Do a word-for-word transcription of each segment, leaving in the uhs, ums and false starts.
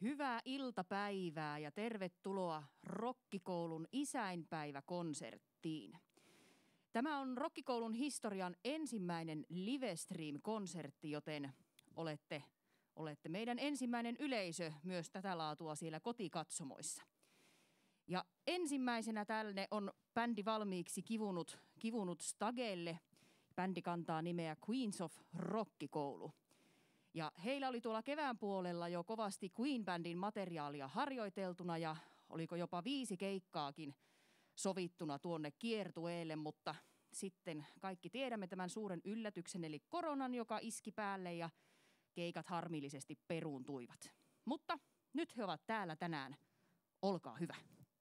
Hyvää iltapäivää ja tervetuloa Rokkikoulun isänpäiväkonserttiin. Tämä on Rokkikoulun historian ensimmäinen livestream-konsertti, joten olette, olette meidän ensimmäinen yleisö myös tätä laatua siellä kotikatsomoissa. Ja ensimmäisenä tänne on bändi valmiiksi kivunut, kivunut Stagelle. Bändi kantaa nimeä Queens of Rokkikoulu. Ja heillä oli tuolla kevään puolella jo kovasti Queen-bändin materiaalia harjoiteltuna ja oliko jopa viisi keikkaakin sovittuna tuonne kiertueelle, mutta sitten kaikki tiedämme tämän suuren yllätyksen eli koronan, joka iski päälle ja keikat harmillisesti peruuntuivat. Mutta nyt he ovat täällä tänään. Olkaa hyvä.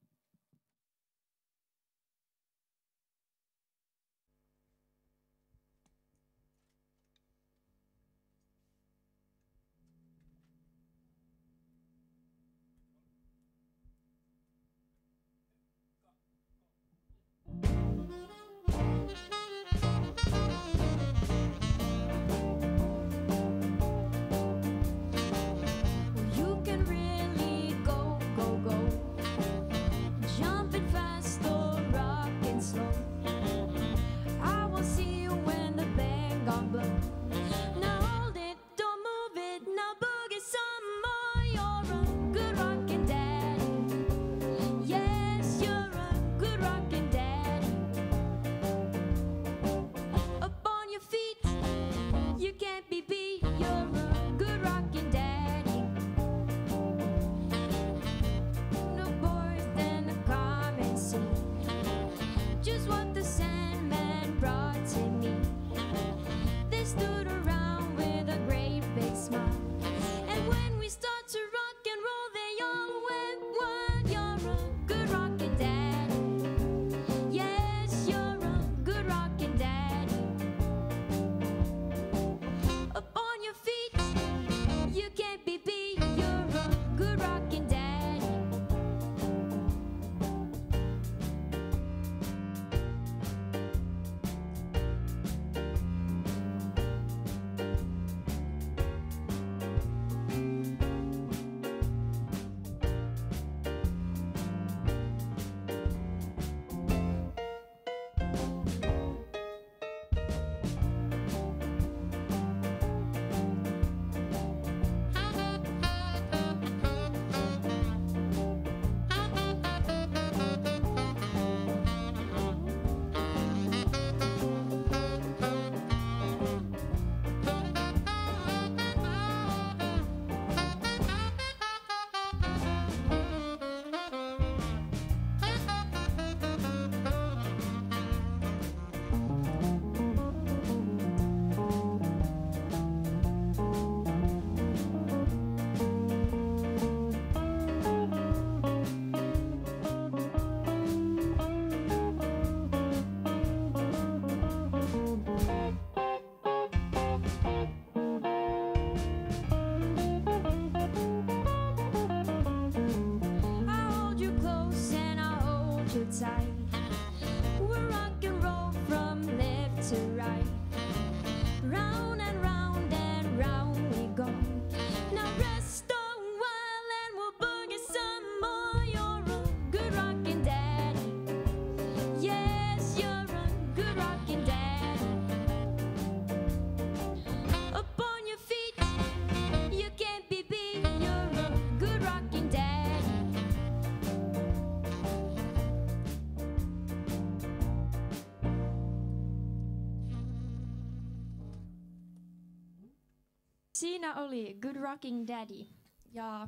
Siinä oli Good Rocking Daddy. Ja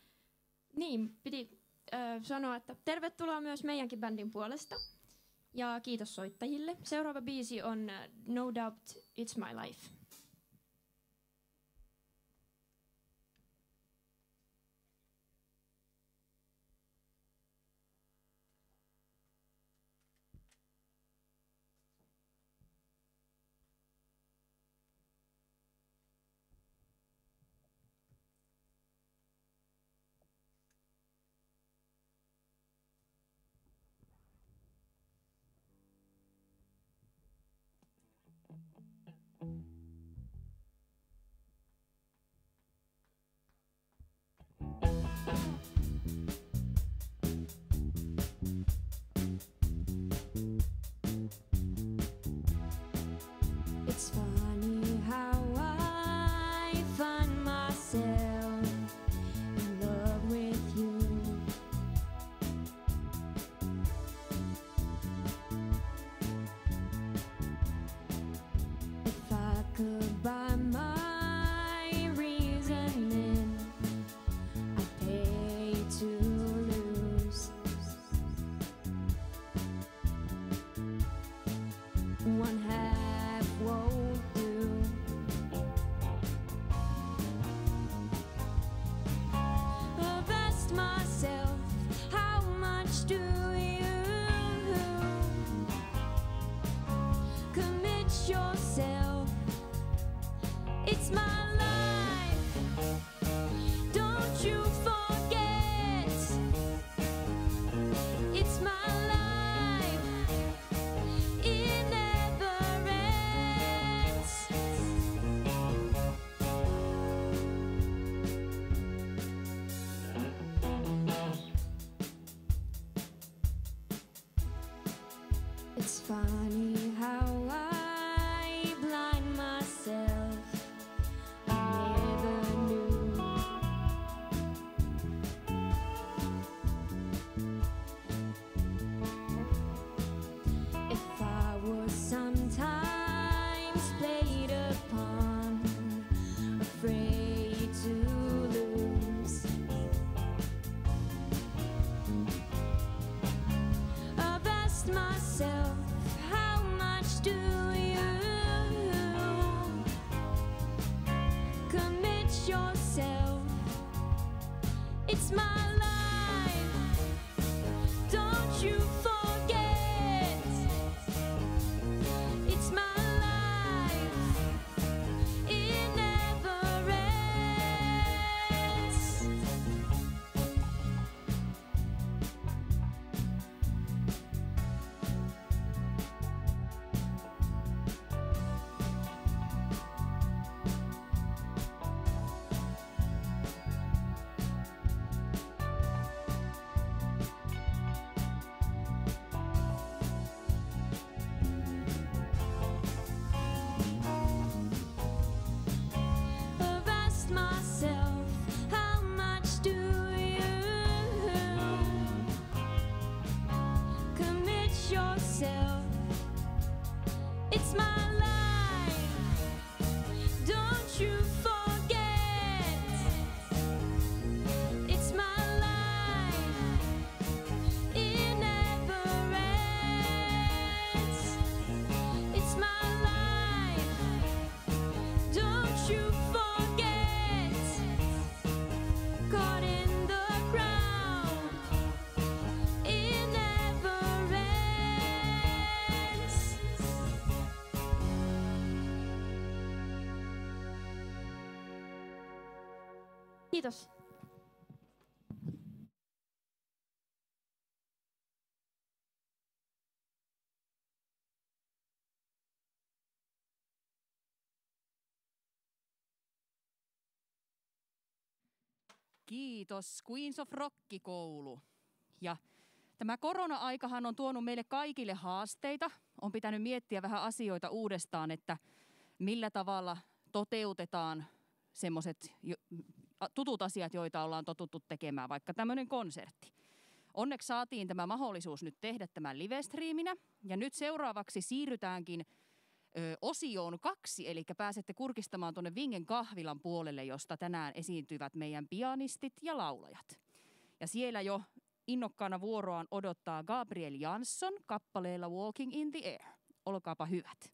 niin, piti äh, sanoa, että tervetuloa myös meidänkin bändin puolesta. Ja kiitos soittajille. Seuraava biisi on uh, No Doubt It's My Life. Thank you. It's funny how I find myself in love with you. If I could buy my reasoning, I'd pay to lose. One half won't do. I've asked myself, how much do you commit yourself? It's my life. Don't you forget. It's my life. It never ends. It's funny how I blind myself. I never knew. If I was sometimes played upon, afraid to lose. I've asked myself, how much do you commit yourself? It's my life. Don't you forget. It's my life. It never ends. I've asked myself, how much do you commit yourself? It's my life. Don't you forget. It's my life. It never ends. It's my life. Don't you forget. Caught in the ground. It never ends. Kiitos. Kiitos Queens of Rock-koulu. Ja tämä korona-aikahan on tuonut meille kaikille haasteita. On pitänyt miettiä vähän asioita uudestaan, että millä tavalla toteutetaan semmoiset tutut asiat, joita ollaan totuttu tekemään, vaikka tämmöinen konsertti. Onneksi saatiin tämä mahdollisuus nyt tehdä tämän livestriiminä. Ja nyt seuraavaksi siirrytäänkin ö, osioon kaksi, eli pääsette kurkistamaan tuonne Vingen kahvilan puolelle, josta tänään esiintyvät meidän pianistit ja laulajat. Ja siellä jo innokkaana vuoroaan odottaa Gabriel Jansson kappaleella Walking in the Air. Olkaapa hyvät.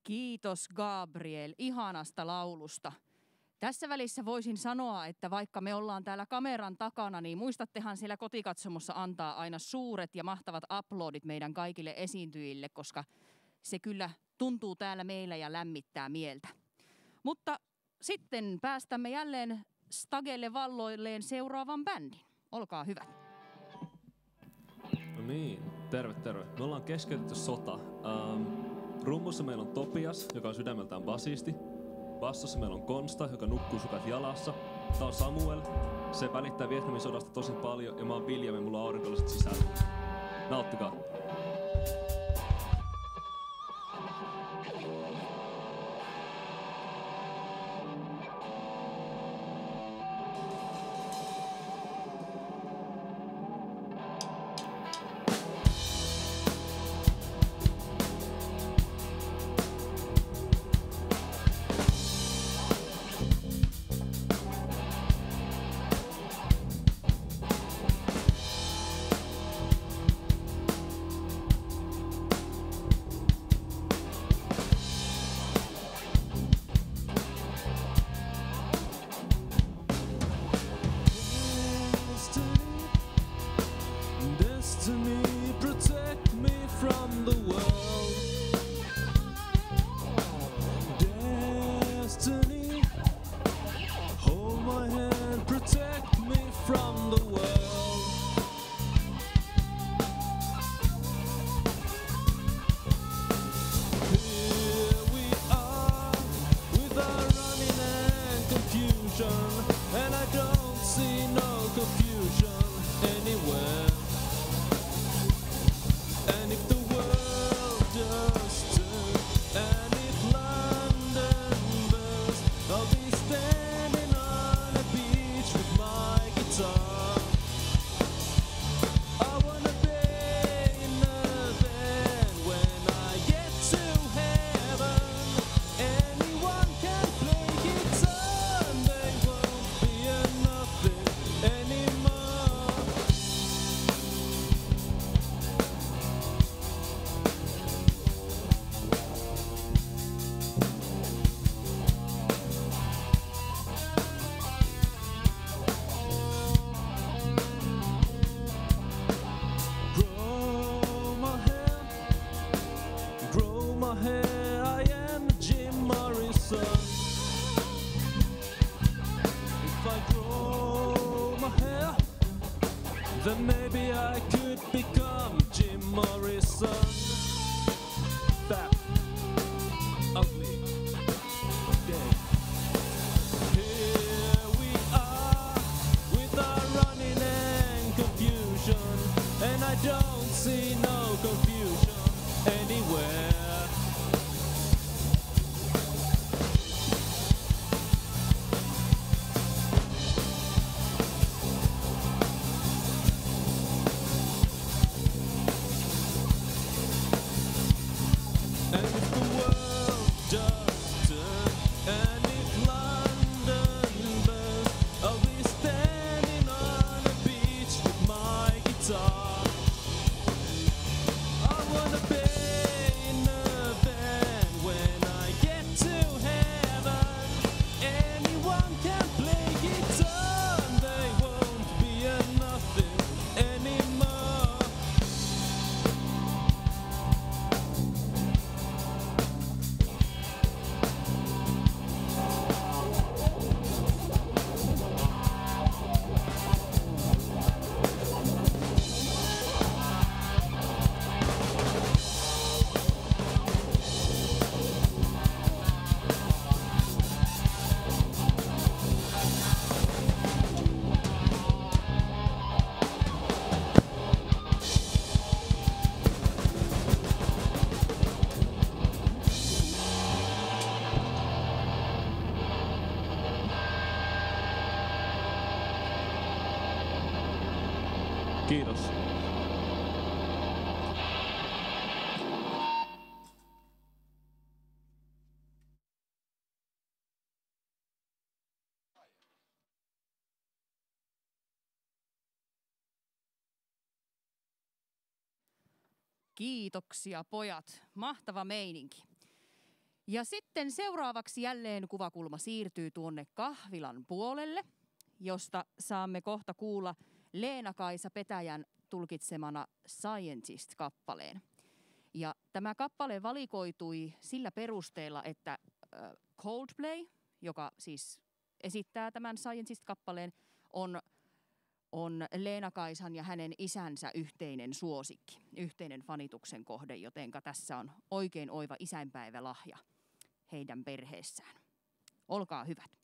Kiitos Gabriel ihanasta laulusta. Tässä välissä voisin sanoa, että vaikka me ollaan täällä kameran takana, niin muistattehan siellä kotikatsomossa antaa aina suuret ja mahtavat uploadit meidän kaikille esiintyjille, koska se kyllä tuntuu täällä meillä ja lämmittää mieltä. Mutta sitten päästämme jälleen Stagelle valloilleen seuraavan bändin. Olkaa hyvä. No niin, terve terve. Me ollaan keskeytetty sota. Um, rummussa meillä on Topias, joka on sydämeltään basisti. Bassossa meillä on Konsta, joka nukkuu sukat jalassa. Tää on Samuel. Se välittää Vietnamin sodasta tosi paljon ja mä oon Viljamin, mulla on aurinkolliset sisällä. Nauttikaa. Then maybe I could become Jim Morrison. Fat, ugly, dead. Here we are with our running and confusion, and I don't see no confusion anywhere. Kiitos. Kiitoksia pojat, mahtava meininki. Ja sitten seuraavaksi jälleen kuvakulma siirtyy tuonne kahvilan puolelle, josta saamme kohta kuulla Leena-Kaisa Petäjän tulkitsemana Scientist-kappaleen. Ja tämä kappale valikoitui sillä perusteella, että Coldplay, joka siis esittää tämän Scientist-kappaleen, on, on Leena-Kaisan ja hänen isänsä yhteinen suosikki, yhteinen fanituksen kohde, jotenka tässä on oikein oiva isänpäivälahja heidän perheessään. Olkaa hyvät.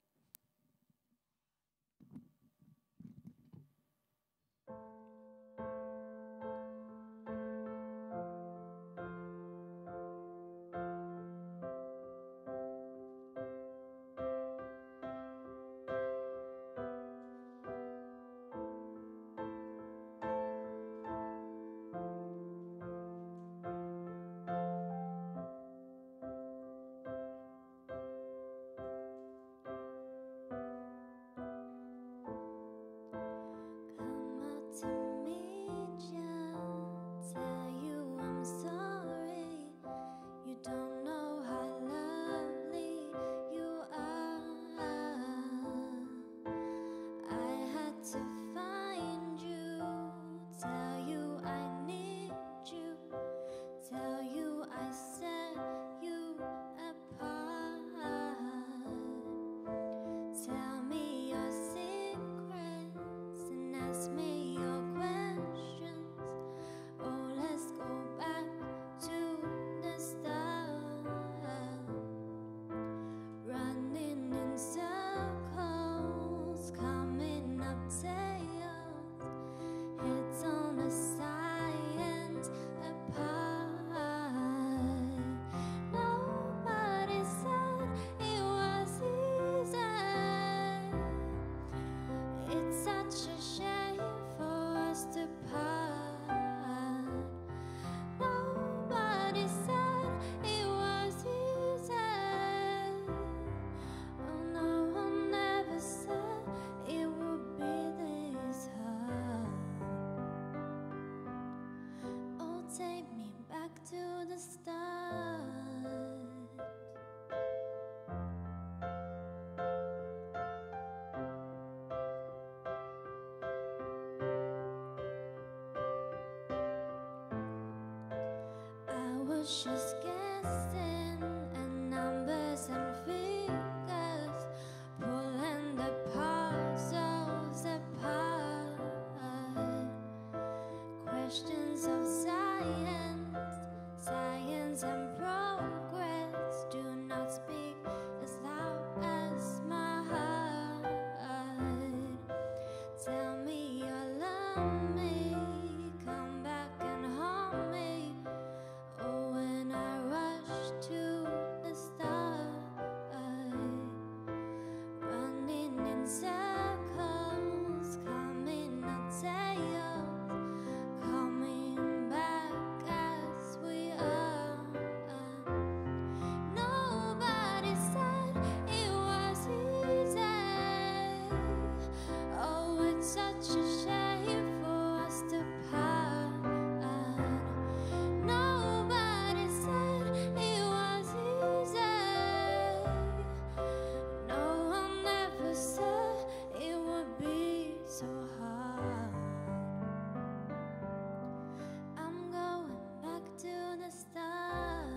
Just guessing and numbers and figures, pulling the puzzles apart. Questions of science, science and progress do not speak as loud as my heart. Tell me you love me, come back and haunt me. When I rush to the start, running in circles, coming up tails, coming back as we are. Nobody said it was easy. Oh, it's such a shame for us to part. Nobody said it was easy. No one ever said it would be so hard. I'm going back to the start.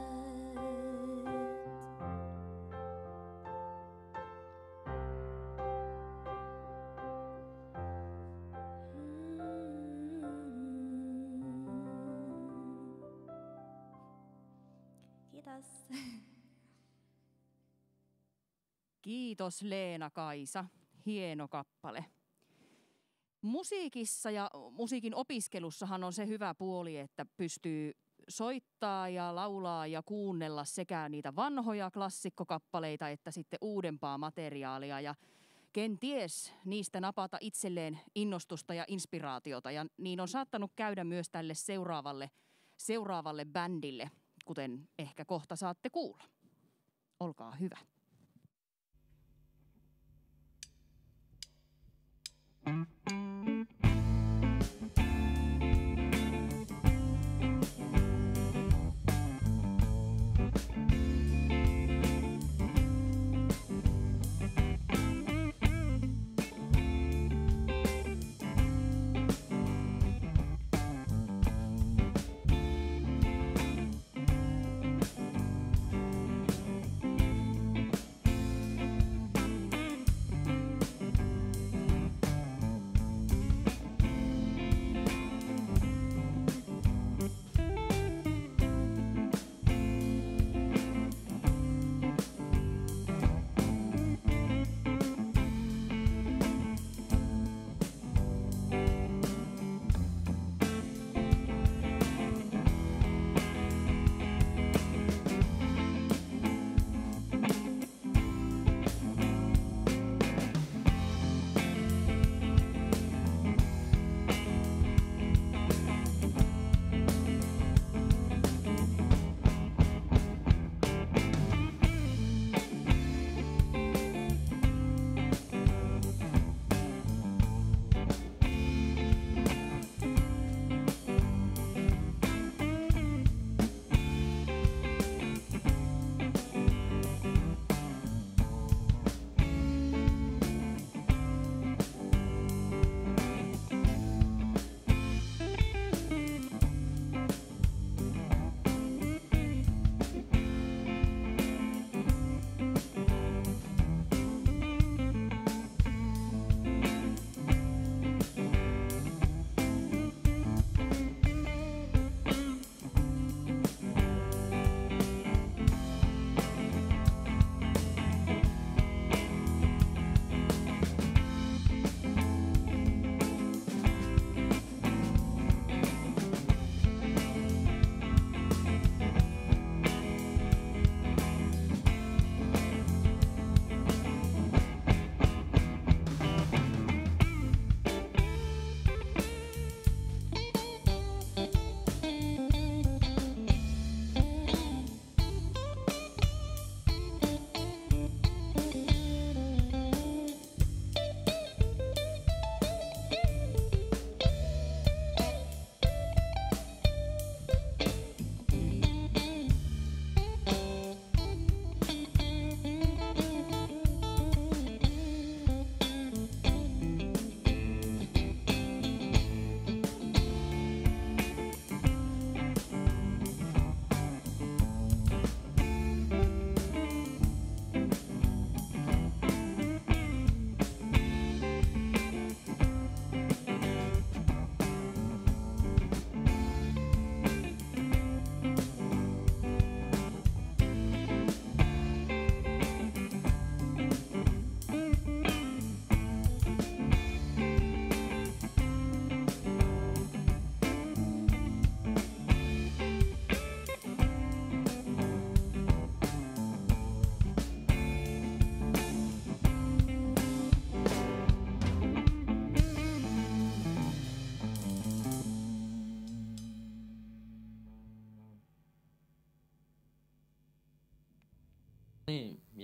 Kiitos. Kiitos Leena-Kaisa, hieno kappale. Musiikissa ja musiikin opiskelussahan on se hyvä puoli, että pystyy soittaa ja laulaa ja kuunnella sekä niitä vanhoja klassikkokappaleita että sitten uudempaa materiaalia ja kenties niistä napata itselleen innostusta ja inspiraatiota. Ja niin on saattanut käydä myös tälle seuraavalle, seuraavalle bändille, kuten ehkä kohta saatte kuulla. Olkaa hyvä. Thank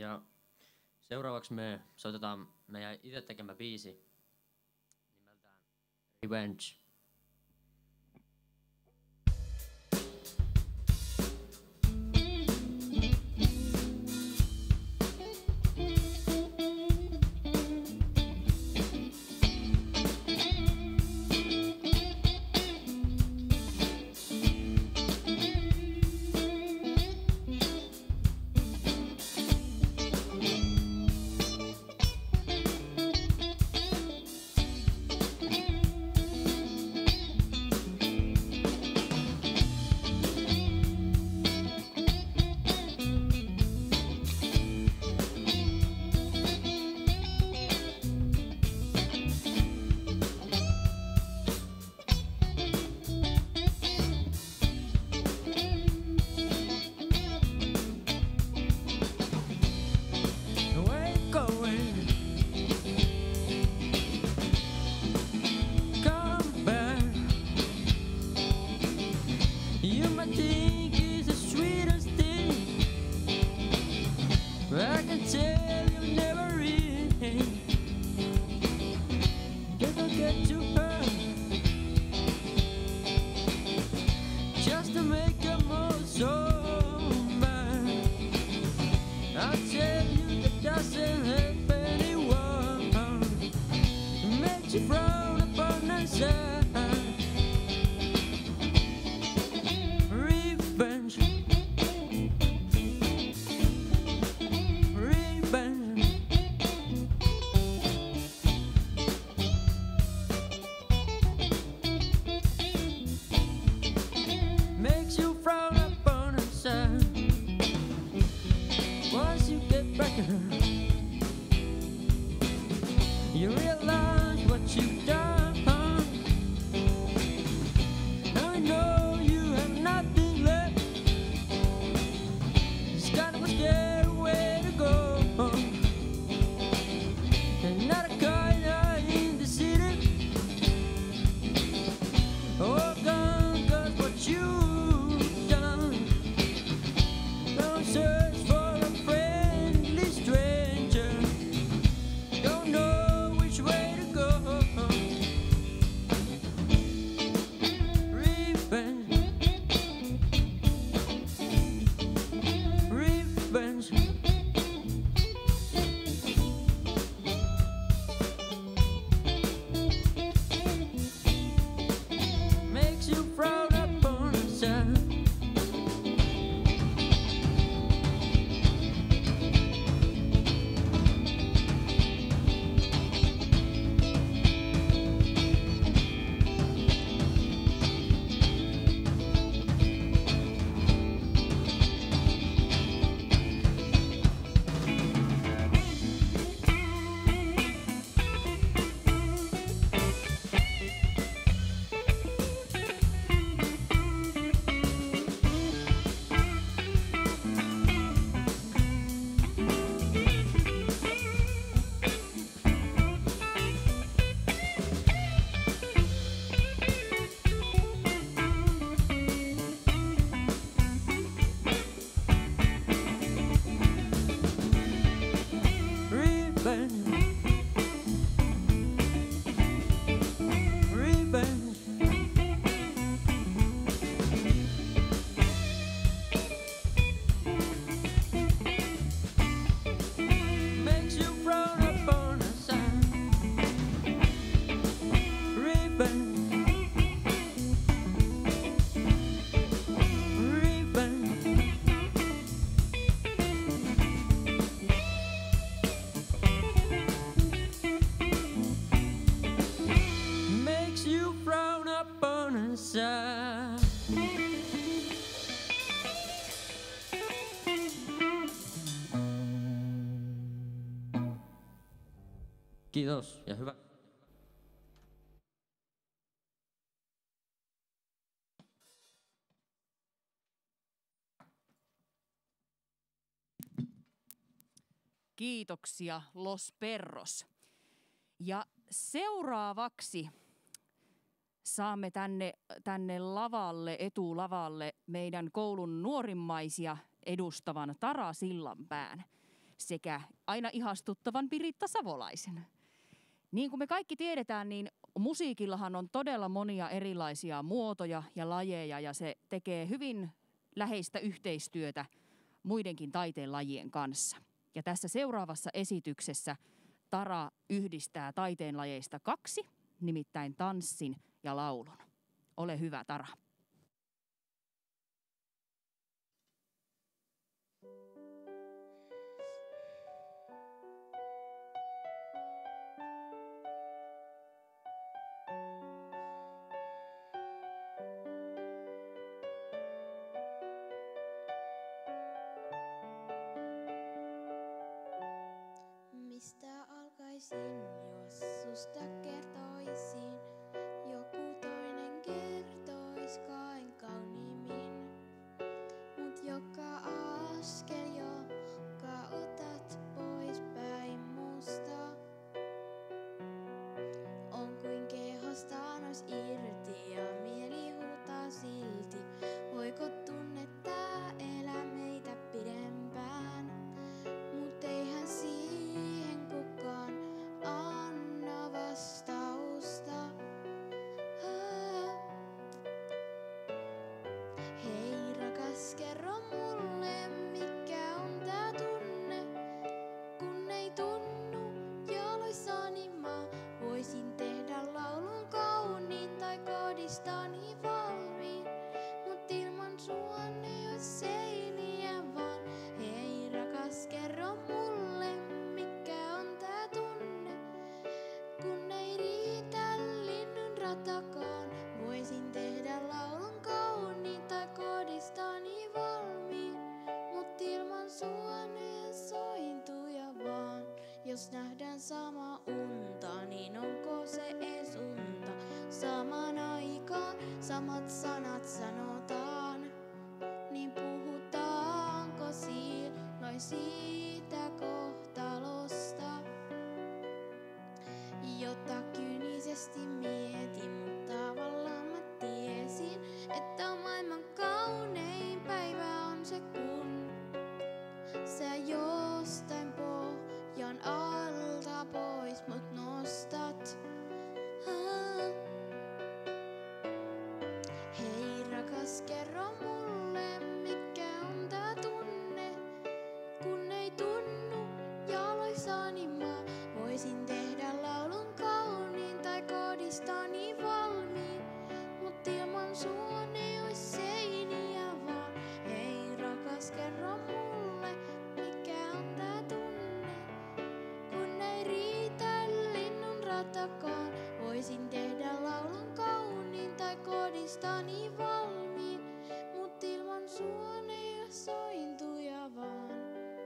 Ja seuraavaksi me soitetaan meidän itse tekemä biisi nimeltään Revenge. Kiitos ja hyvä. Kiitoksia Los Perros. Ja seuraavaksi saamme tänne, tänne lavalle, etulavalle meidän koulun nuorimmaisia edustavan Tara Sillanpään. sekä aina ihastuttavan Piritta Savolaisen. Niin kuin me kaikki tiedetään, niin musiikillahan on todella monia erilaisia muotoja ja lajeja ja se tekee hyvin läheistä yhteistyötä muidenkin taiteen lajien kanssa. Ja tässä seuraavassa esityksessä Tara yhdistää taiteen lajeista kaksi, nimittäin tanssin ja laulun. Ole hyvä, Tara. Mistä alkaisin, jos susta kertoisin? Joku toinen kertois kain kauniimmin. Mut joka askel, joka otat pois päin musta, on kuin kehosta nois irti ja mieli huutaa silti. Voiko tunnetta elää meitä pidempään? Mut eihän siihen kukaan anna vastausta. Ah. Hei rakas, kerro mulle, mikä on tää tunne, kun ei tunnu jaloissani mä voisin tehdä laulun kauniin tai kodistani valmiin, mut ilman sua ne ois seiniä vaan. Hei rakas, kerro mulle, mikä on tää tunne, kun ei riitä linnun ratakaan, voisin tehdä laulun kauniin tai kodistani valmiin, mut ilman sua ne sointuja vaan. Jos nähdään sama unta, niin onko se ees unta? Samaan aikaan samat sanat sanotaan, niin puhutaanko silloin siitä kohtalosta, jota kyynisesti mietin, mutta tavallaan mä tiesin, että maailman kaunein päivä on se, kun sä jostain pohjan alta pois mut nostat. Ah. Hei rakas, kerro mulle, mikä on tää tunne, kun ei tunnu jaloissani mä voisin tehdä laulun kauniin tai kodistani valmiin, mut ilman sua ne ois seiniä vaan. Hei rakas, kerro mulle, mikä on tää tunne, kun ei riitä linnun ratakaan, voisin tehdä laulun kauniin tai kodistani valmiin, mut ilman sua ne ois sointuja vaan.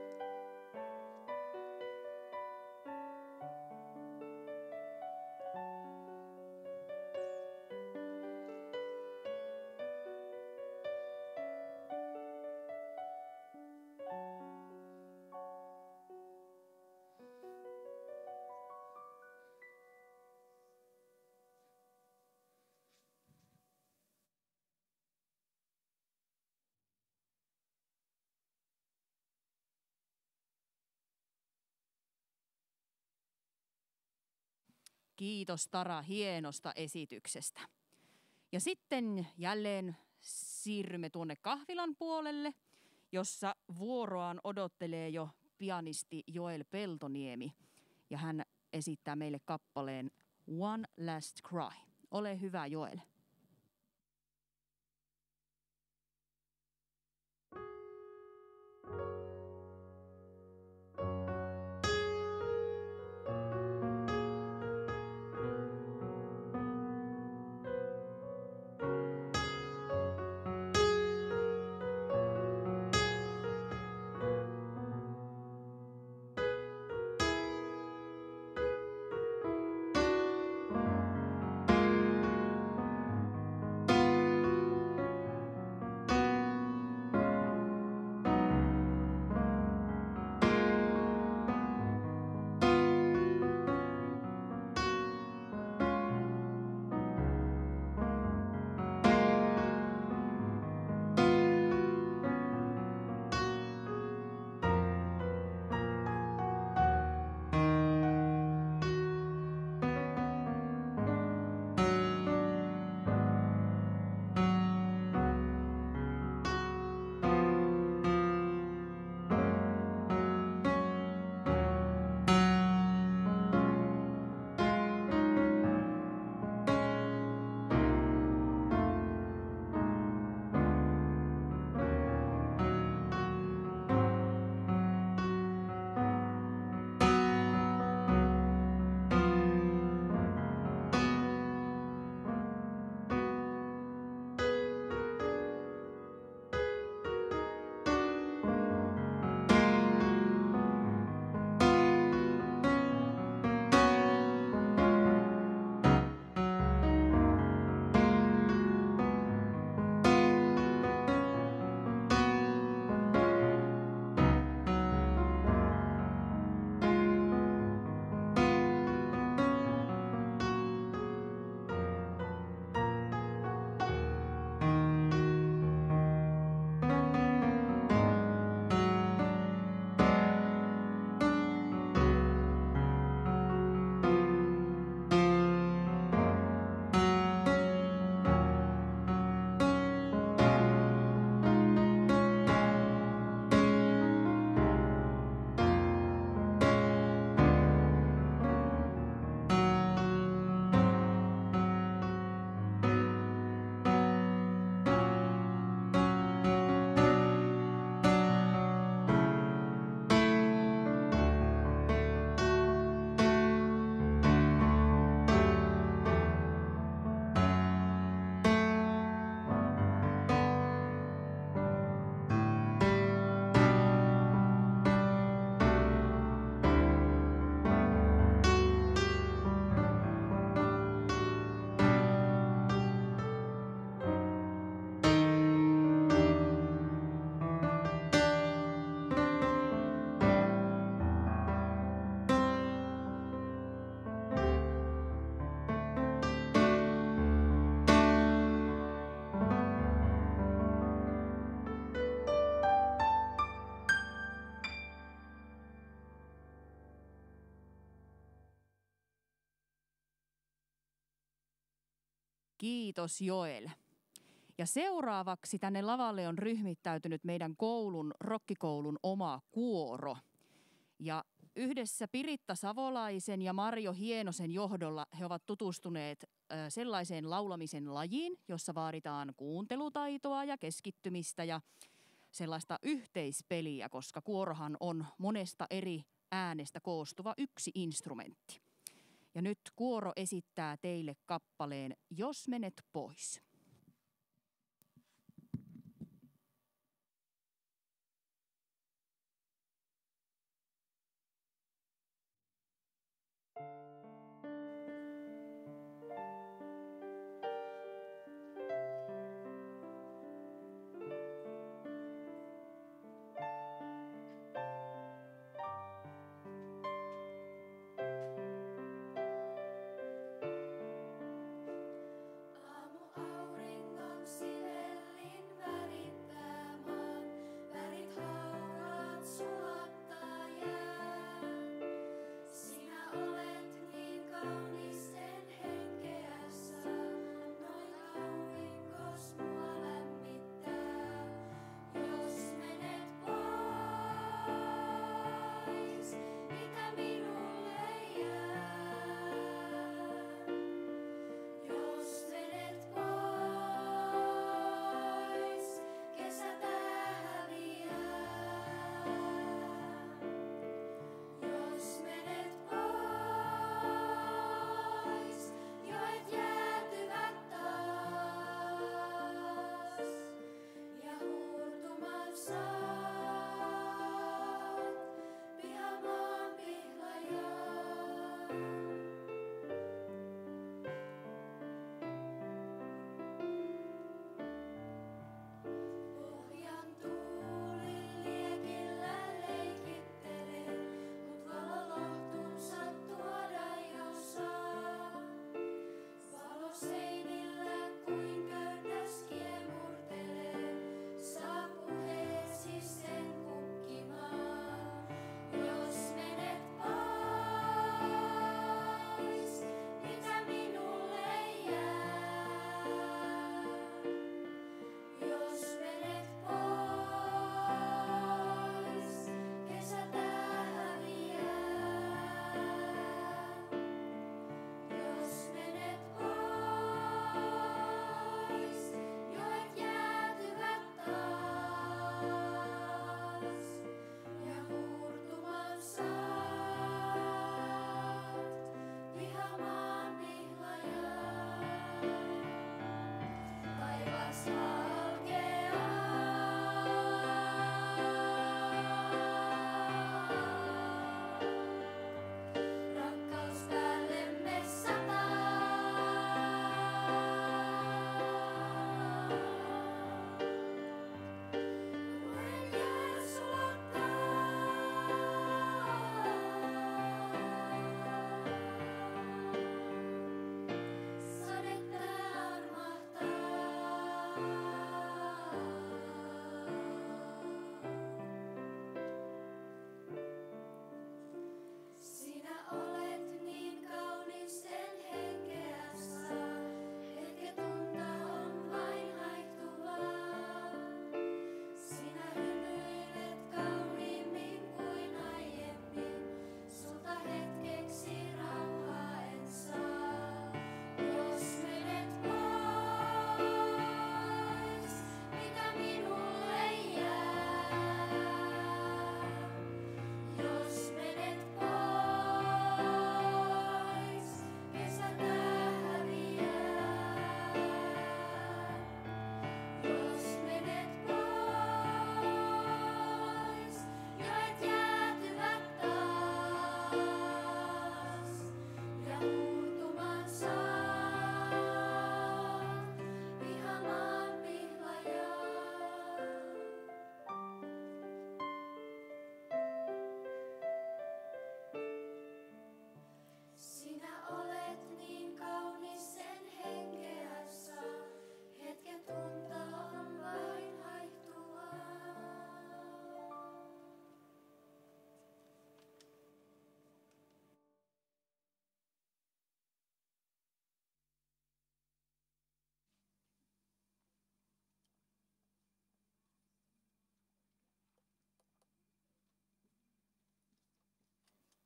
Kiitos Tara hienosta esityksestä. Ja sitten jälleen siirrymme tuonne kahvilan puolelle, jossa vuoroaan odottelee jo pianisti Joel Peltoniemi. Ja hän esittää meille kappaleen One Last Cry. Ole hyvä, Joel. One Kiitos Joel. Ja seuraavaksi tänne lavalle on ryhmittäytynyt meidän koulun, rokkikoulun oma kuoro. Ja yhdessä Piritta Savolaisen ja Marjo Hienosen johdolla he ovat tutustuneet ö, sellaiseen laulamisen lajiin, jossa vaaditaan kuuntelutaitoa ja keskittymistä ja sellaista yhteispeliä, koska kuorohan on monesta eri äänestä koostuva yksi instrumentti. Ja nyt kuoro esittää teille kappaleen Jos menet pois. Aamu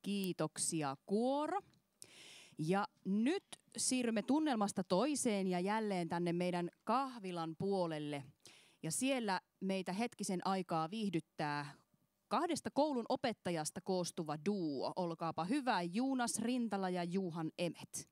Kiitoksia kuoro. Ja nyt siirrymme tunnelmasta toiseen ja jälleen tänne meidän kahvilan puolelle. Ja siellä meitä hetkisen aikaa viihdyttää kahdesta koulun opettajasta koostuva duo. Olkaapa hyvä, Joonas Rintala ja Juhan Emet.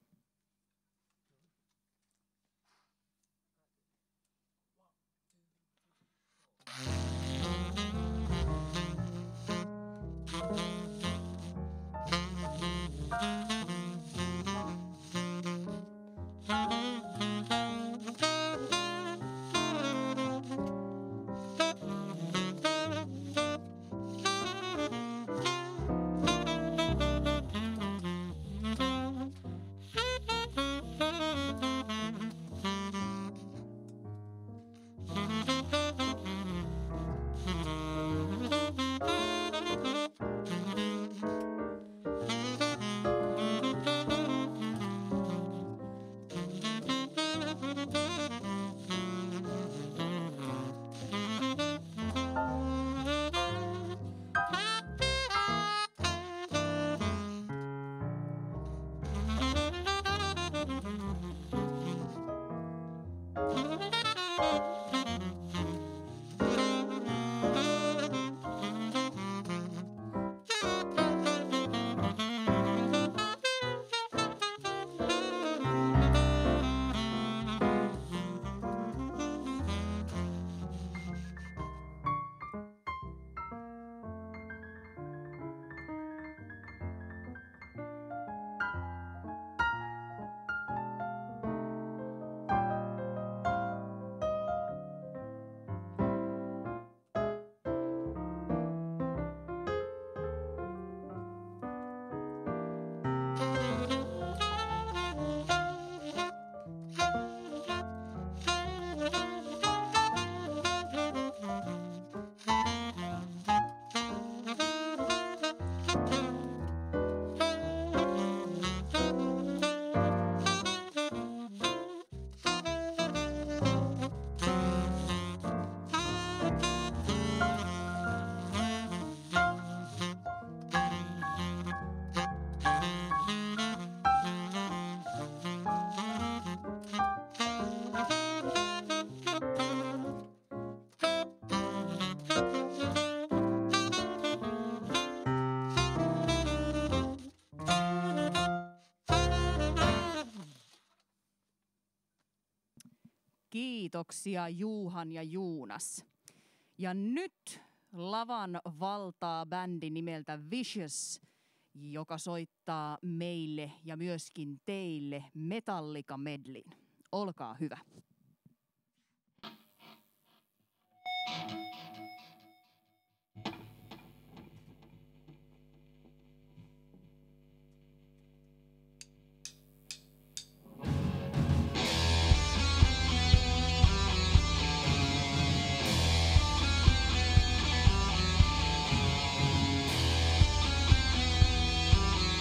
Kiitoksia Juhan ja Joonas. Ja nyt lavan valtaa bändi nimeltä Vicious, joka soittaa meille ja myöskin teille Metallica medleyn. Olkaa hyvä.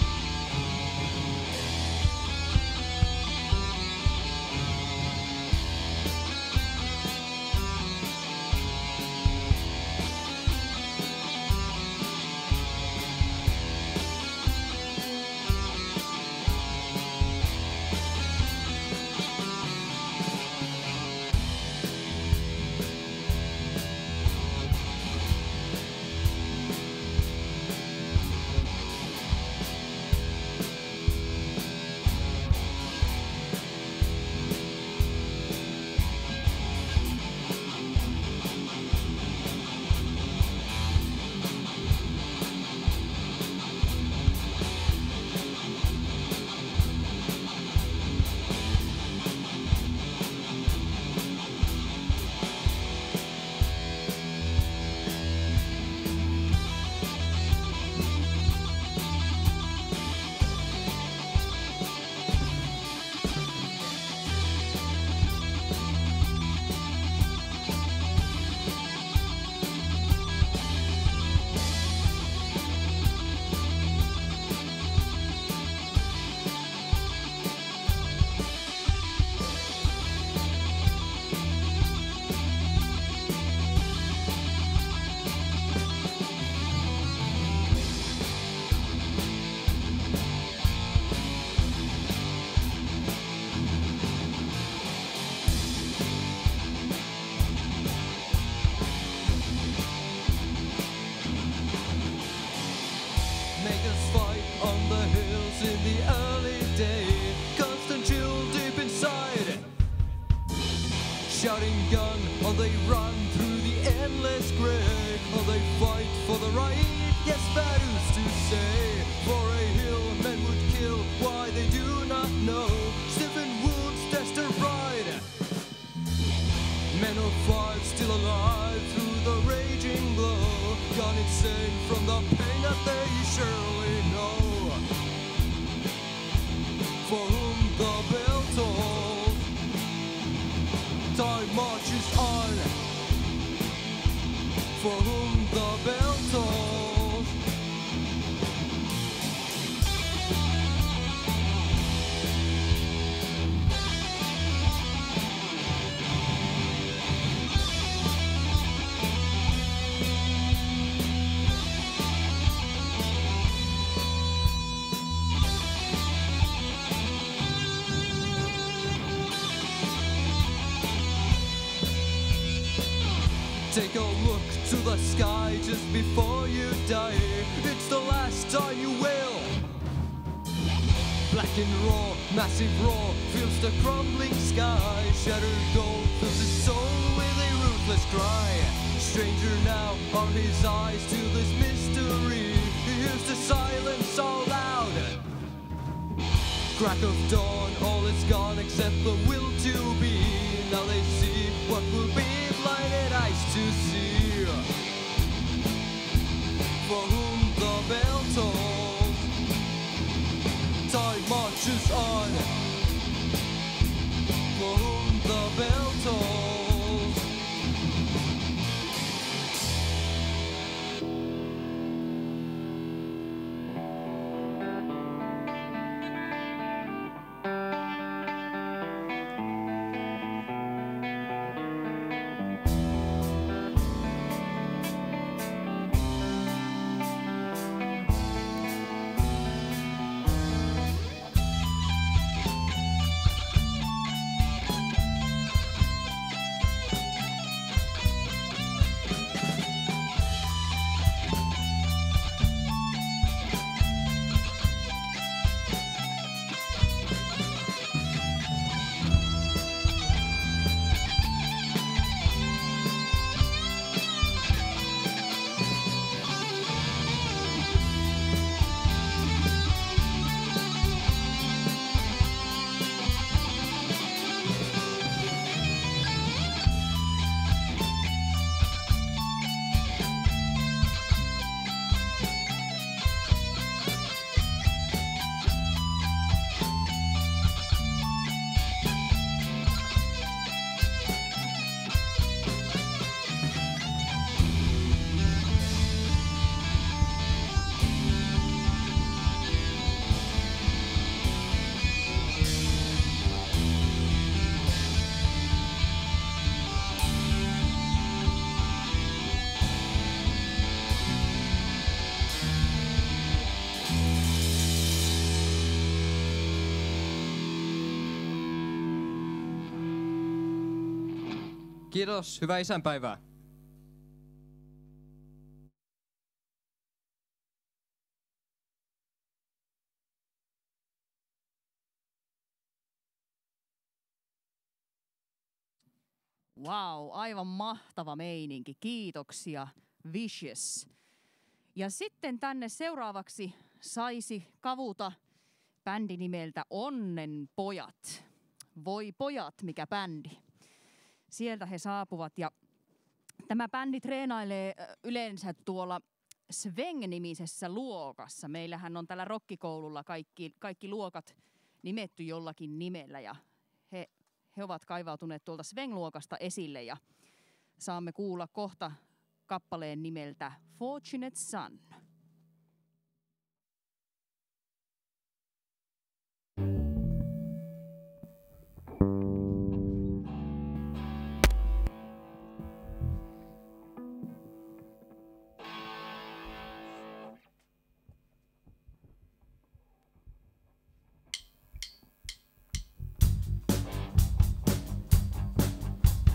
Thank fight on the hills in the early day. Constant chill deep inside. Shouting gun, or they run through the endless grey. Or they fight for the right, yes, that is to say. For a hill men would kill, why they do not know. Stiffened wounds, test their pride. Men of five still alive through the raging blow. Gone insane from the pain that they surely know. For whom the bell tolls, time marches on. For whom the bell tolls. Take a look to the sky just before you die. It's the last time you will. Black and raw, massive roar fills the crumbling sky. Shattered gold fills his soul with a ruthless cry. Stranger now are his eyes to this mystery. He hears the silence all loud. Crack of dawn, all is gone except the will to be. Now they see what will be. Blinded eyes to see. For whom the bell tolls, time marches on. For whom the bell tolls. Kiitos, hyvää isänpäivää. Wow, aivan mahtava meininki. Kiitoksia, Vicious. Ja sitten tänne seuraavaksi saisi kavuta bändi nimeltä Onnenpojat. Voi pojat, mikä bändi. Sieltä he saapuvat ja tämä bändi treenailee yleensä tuolla Sveng-nimisessä luokassa. Meillähän on tällä rokkikoululla kaikki, kaikki luokat nimetty jollakin nimellä ja he, he ovat kaivautuneet tuolta Sveng-luokasta esille ja saamme kuulla kohta kappaleen nimeltä Fortunate Son.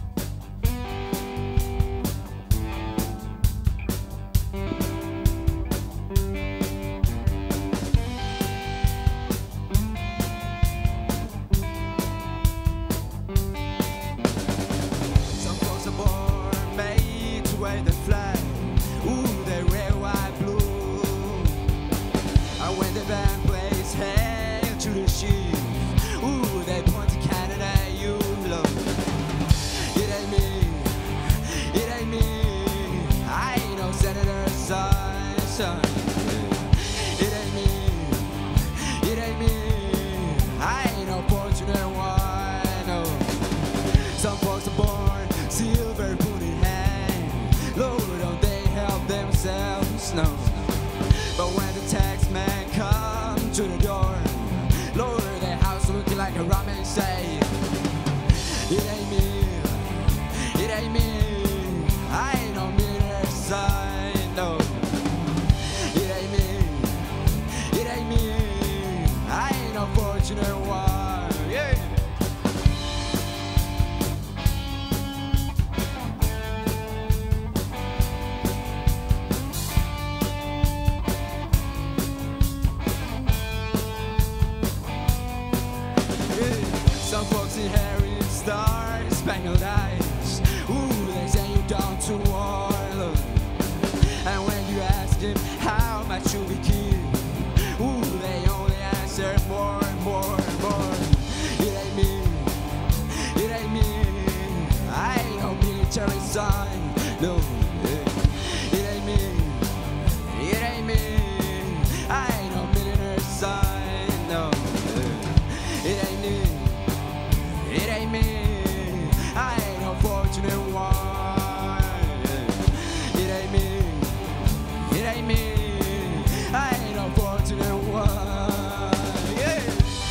Thank son. It ain't me, it ain't me. I ain't no fortunate one, no. Some folks are born silver spoon in hand. Lord, don't they help themselves? No. But when the tax man comes to the door, Lord, their house looking like a ramen say, it ain't me, it ain't me. I ain't no millionaire son, no. It ain't me, it ain't me. I ain't no fortunate one, yeah. Some folks inherit stars, spangled eyes. Ooh, they send you down to war. And when you ask them how much you be keep, ooh, they only answer more and more and more. It ain't me, it ain't me. I ain't no military son, no. It ain't me, it ain't me. I ain't no millionaire son, no. It ain't me. It ain't me, I ain't no fortunate one. It ain't me, it ain't me, I ain't no fortunate one. Yeah.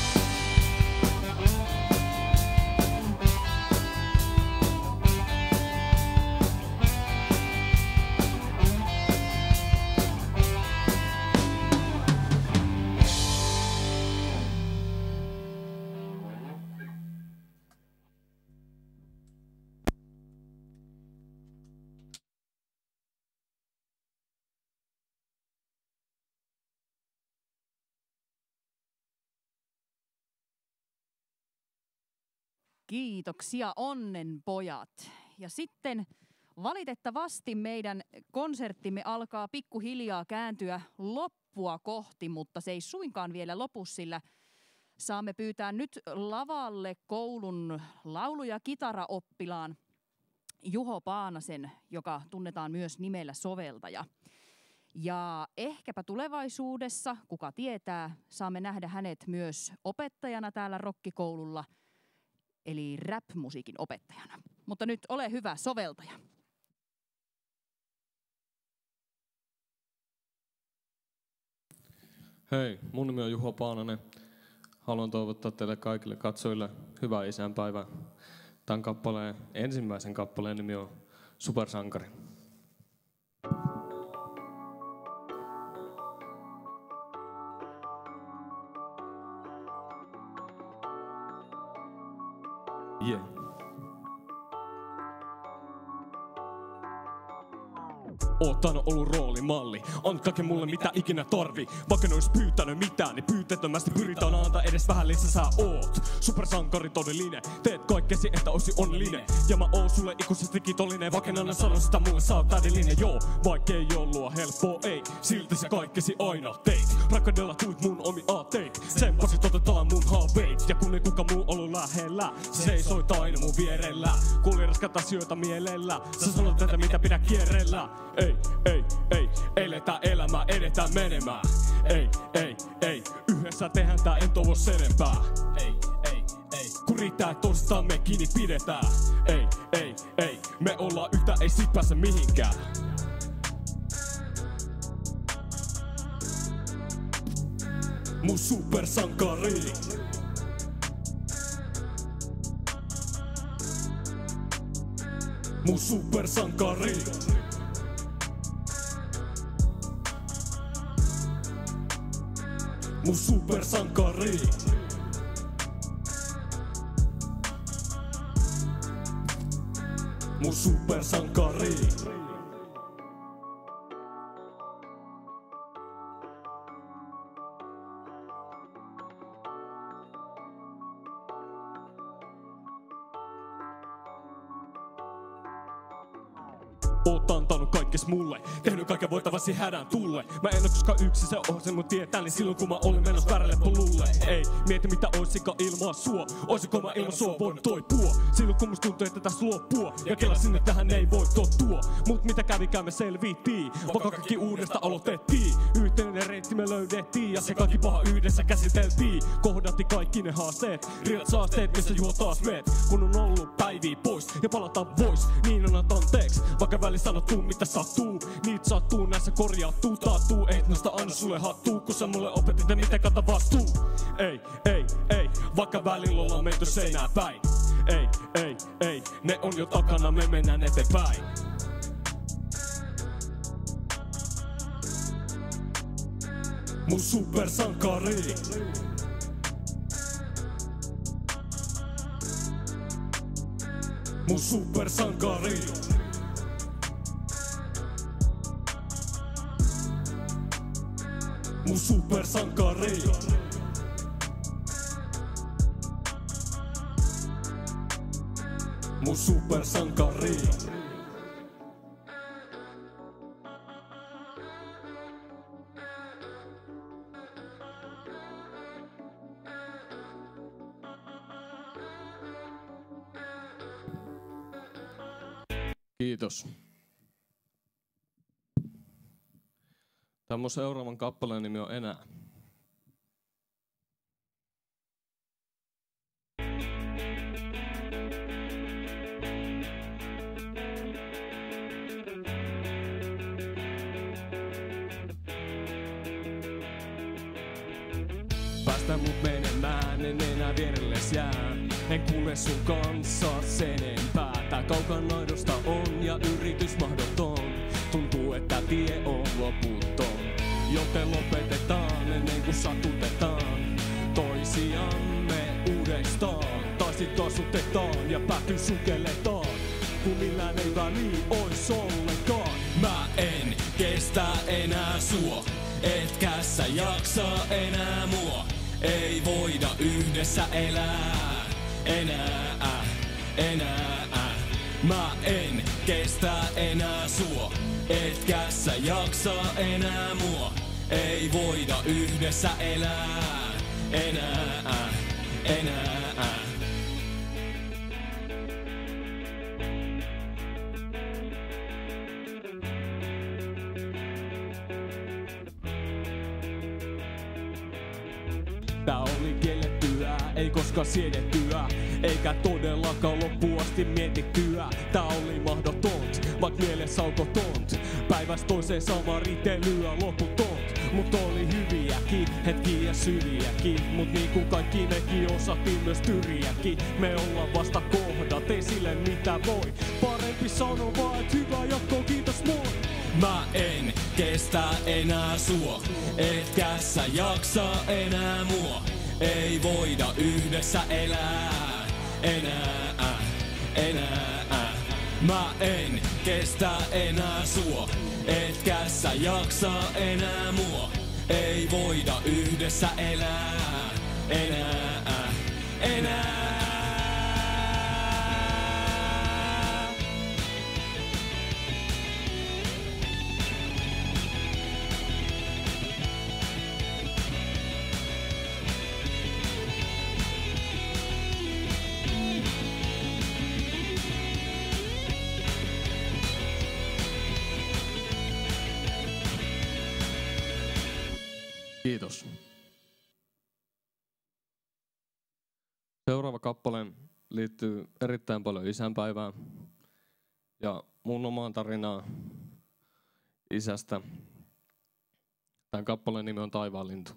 Kiitoksia onnenpojat. Ja sitten valitettavasti meidän konserttimme alkaa pikkuhiljaa kääntyä loppua kohti, mutta se ei suinkaan vielä lopu, sillä saamme pyytää nyt lavalle koulun laulu- ja kitaraoppilaan Juho Paanasen, joka tunnetaan myös nimellä Soveltaja. Ja ehkäpä tulevaisuudessa, kuka tietää, saamme nähdä hänet myös opettajana täällä rokkikoululla, eli rap-musiikin opettajana. Mutta nyt ole hyvä, Soveltaja. Hei, mun nimi on Juho Paananen. Haluan toivottaa teille kaikille katsojille hyvää isänpäivää. Tämän kappaleen, ensimmäisen kappaleen nimi on Supersankari. Yeah. Oot aina ollut roolimalli, antaake mulle mitä ikinä tarvi. Vaikka ne ois pyytänyt mitään, niin pyytettömästi pyritään antaa edes vähän lisää sä oot. Supersankari todellinen, teet kaikkesi, että oisi onnellinen. Ja mä oon sulle ikuisesti kiitollinen, vaikka en aina sano sitä mulle, sä oot täydellinen. Joo, vaikkei ollut helppoa, ei, silti sä kaikkesi aina teit. Rakkaudella tuit mun omi aateit, tsemppasit otetaan mun haaveit. Ja kun ei kuka muu ollut lähellä, sä seisoit aina mun vierellä. Kuuli raskat asioita mielellä, sä sanot tätä mitä pidä kierrellä. Ei, ei, ei, eletään elämää, edetään menemään. Ei, ei, ei, yhdessä tehdään tää, en toivo sen enempää. Ei, ei, ei, kun riittää toistaan me kiinni pidetään. Ei, ei, ei, me ollaan yhtä, ei sit pääse mihinkään. Mun supersankari. Mun supersankari. Mun supersankari. Mun supersankari. Oot antanut kaikkes mulle, tehnyt kaiken voitavasi hädän tulle. Mä en oo koskaan yksin, se on sen mun tietää, niin silloin kun mä olin menossa väärälle polulle. Ei, mieti mitä oisika ilman sua, oisiko mä ilman sua voinut toipua. Silloin kun musta tuntuu, että tässä loppua, ja kela sinne tähän ei voi tottua. Mut mitä kävikään me selvittiin, vaikka kaikki uudesta aloitettiin. Yhteinen reitti me löydettiin, ja se kaikki paha yhdessä käsiteltiin. Kohdatti kaikki ne haasteet, riidat saasteet, missä juo taas meet. Kun on ollut päiviä pois, ja palataan vois, niin on anteeksi. Vaikka välissä sanottuu mitä sattuu, niitä sattuu, näissä korjautuu, taattuu. Et nosta aina sulle hattuu, kun sä mulle opetit, miten kata vastuu. Ei, ei, ei, vaikka välillä ollaan menty seinää päin. Ei, ei, ei, ne on jo takana, me mennään eteenpäin. Mun supersankari. Mun supersankari. Mun supersankari. Mun supersankari. Kiitos. Tämä mun seuraavan kappaleen nimi on Enää. Päästä mut menemään, en enää vierelles jää. En kuule sun kanssa sen enempää. Tää kaukana aidosta on ja yritys mahdoton. Tuntuu, että tie on loputon. Joten lopetetaan ennen kuin satutetaan toisiamme uudestaan. Tai sit kasutetaan ja pääty sukelletaan. Kun millään ei väliä ois ollenkaan. Mä en kestä enää sua, etkä sä jaksa enää mua. Ei voida yhdessä elää enää, enää. Mä en kestä enää sua, etkä sä jaksa enää mua. Ei voida yhdessä elää enää, enää. Tää oli kiellettyä, ei koskaan siedettyä, eikä todellakaan loppuun asti mietittyä. Tää oli mahdotont, vaik mielessä on kotont. Päivästä toiseen sama riitelyä loputont. Mut oli hyviäkin hetkiä ja syviäkin. Mut niinku kaikki nekin osattiin myös tyriäkin. Me ollaan vasta kohdat, ei sille mitä voi. Parempi sano vaan, et hyvä jatko, kiitos moi. Mä en kestä enää sua, etkä sä jaksa enää mua. Ei voida yhdessä elää enää, enää. Mä en kestä enää sua, etkä sä jaksa enää mua. Ei voida yhdessä elää enää, enää. Kiitos. Seuraava kappale liittyy erittäin paljon isänpäivään ja mun omaan tarinaan isästä. Tämän kappaleen nimi on Taivaanlintu.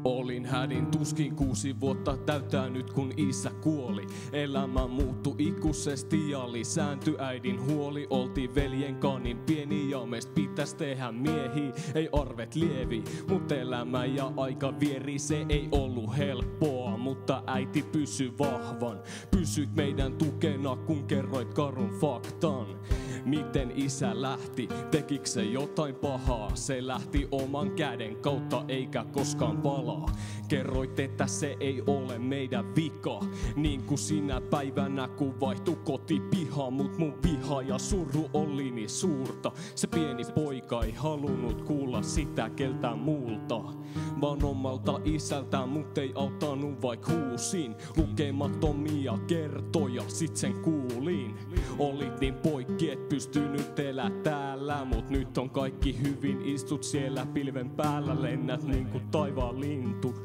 Olin hädin tuskin kuusi vuotta täyttää nyt kun isä kuoli. Elämä muuttui ikuisesti ja lisääntyi äidin huoli. Oltiin veljen kanin pieni ja meistä pitäis tehdä miehiä. Ei arvet lievi, mut elämä ja aika vieri. Se ei ollut helppoa, mutta äiti pysy vahvan. Pysyt meidän tukena kun kerroit karun faktan. Miten isä lähti, tekikö se jotain pahaa? Se lähti oman käden kautta eikä koskaan palaa. Kerroit, että se ei ole meidän vika. Niin kuin sinä päivänä kun vaihtui kotipiha. Mut mun viha ja suru oli niin suurta. Se pieni poika ei halunnut kuulla sitä keltään muulta. Vaan omalta isältään mut ei auttanut vaik huusin. Lukemattomia kertoja sit sen kuulin. Olit niin poikki et pystynyt elää täällä. Mut nyt on kaikki hyvin, istut siellä pilven päällä. Lennät niinku taivaan lintu.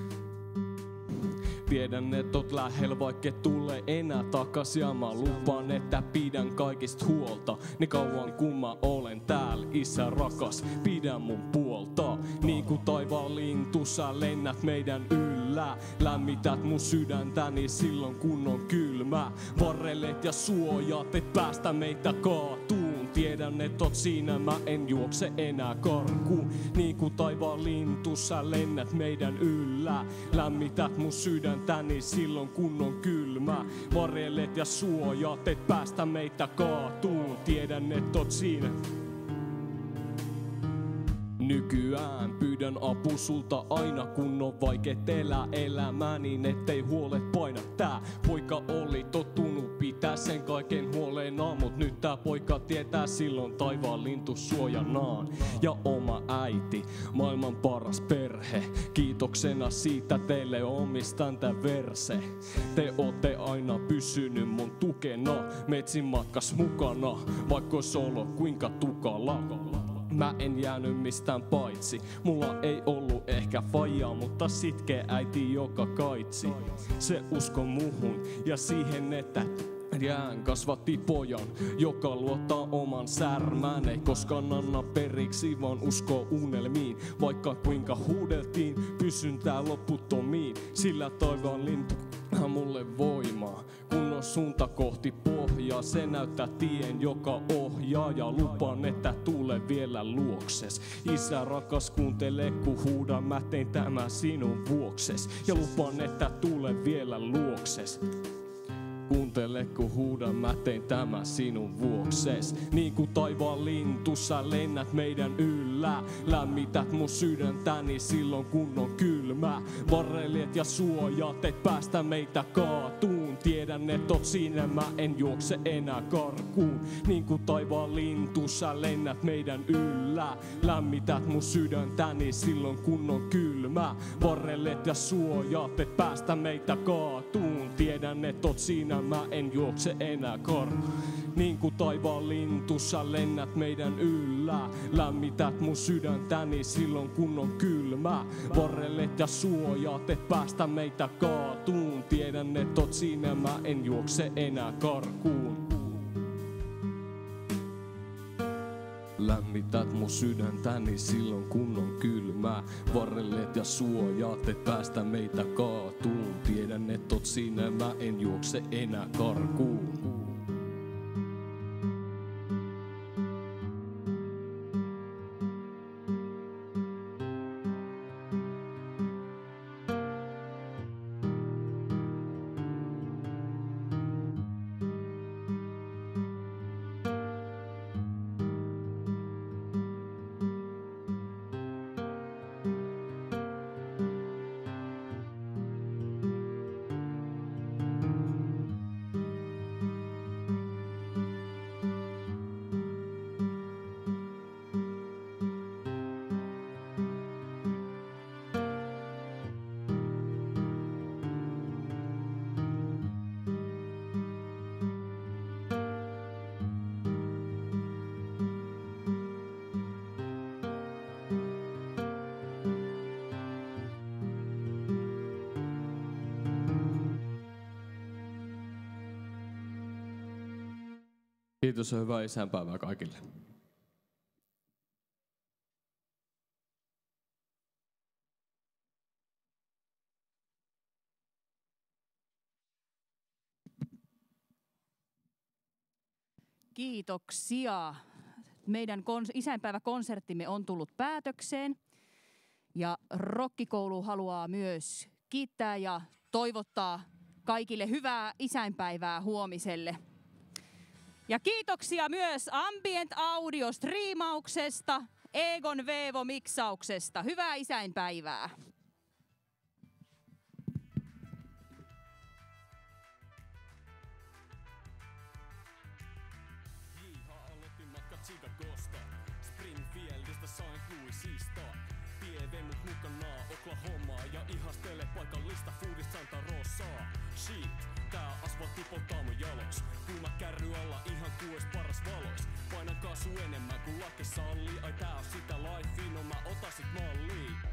Tiedän, et oot lähellä, vaikka tule enää takas. Ja mä lupaan, että pidän kaikista huolta. Niin kauan kun mä olen täällä, isä rakas, pidä mun puolta. Niin kuin taivaan lintu, sä lennät meidän yllä. Lämmität mun sydäntäni silloin kun on kylmä. Varrelet ja suojat, et päästä meitä kaatuun. Tiedän, et oot siinä, mä en juokse enää karkuun. Niin kuin taivaan lintu, sä lennät meidän yllä. Lämmität mun sydäntäni silloin kun on kylmä. Varjelet ja suojat, et päästä meitä kaatuun. Tiedän, et oot siinä. Nykyään pyydän apu sulta aina kun on vaikeet elää elämää, niin ettei huolet paina. Tää poika oli tottunut pitää sen kaiken huolena, mut nyt tää poika tietää silloin taivaan lintu suojanaan. Ja oma äiti, maailman paras perhe, kiitoksena siitä teille omistan tää verse. Te ootte aina pysynyt mun tukena, metsin matkas mukana, vaikka ois olo kuinka tukala. Mä en jäänyt mistään paitsi. Mulla ei ollut ehkä faijaa, mutta sitkeä äiti joka kaitsi. Se usko muhun ja siihen, että jään kasvatti pojan, joka luottaa oman särmään. Ei koskaan anna periksi, vaan uskoo unelmiin. Vaikka kuinka huudeltiin, pysyn tää loputtomiin. Sillä taivaan lintu mulle voimaa, kun on suunta kohti pohjaa. Se näyttää tien, joka ohjaa, ja lupaan, että tule vielä luokses. Isä rakas, kuuntele kun huudan, mä tein tämän sinun vuokses. Ja lupaan, että tule vielä luokses. Kuuntele kun huudan, mä tein tämän sinun vuokses. Niin kuin taivaan lintu, sä lennät meidän yllä. Lämmität mun sydäntäni silloin kun on kylmä. Varrelet ja suojat, et päästä meitä kaatuun. Tiedän, et oot siinä, mä en juokse enää karkuun. Niin kuin taivaan lintu, sä lennät meidän yllä. Lämmität mun sydäntäni silloin kun on kylmä. Varrelet ja suojat, et päästä meitä kaatuun. Tiedän, et oot siinä, mä en juokse enää karkuun. Niin kuin taivaan lintu, sä lennät meidän yllä. Lämmität mun sydäntäni silloin kun on kylmä. Varrelet ja suojat, et päästä meitä kaatuun. Tiedän, et oot siinä, mä en juokse enää karkuun. Lämmität mun sydäntäni silloin kun on kylmä. Varrelet ja suojat, et päästä meitä kaatuun. Tiedän, et oot siinä, mä en juokse enää karkuun. Kiitos ja hyvää isänpäivää kaikille. Kiitoksia. Meidän kons- isänpäiväkonserttimme on tullut päätökseen. Ja Rokkikoulu haluaa myös kiittää ja toivottaa kaikille hyvää isänpäivää huomiselle. Ja kiitoksia myös Ambient Audio striimauksesta, Egon Vevo miksauksesta. Hyvää isänpäivää. Chicagosta, Springfieldistä Saint Louisista. Pieve mut mukanaan Oklahomaa ja ihastele paikallista foodista Santa Rosaa. Shit, tää asfaltti polttaa mun jalois. Kuuma kärry alla ihan kuues paras valois. Painan kaasu enemmän kuin laki sallii. Ai tää on sitä lifea, no mä otan sit mallia.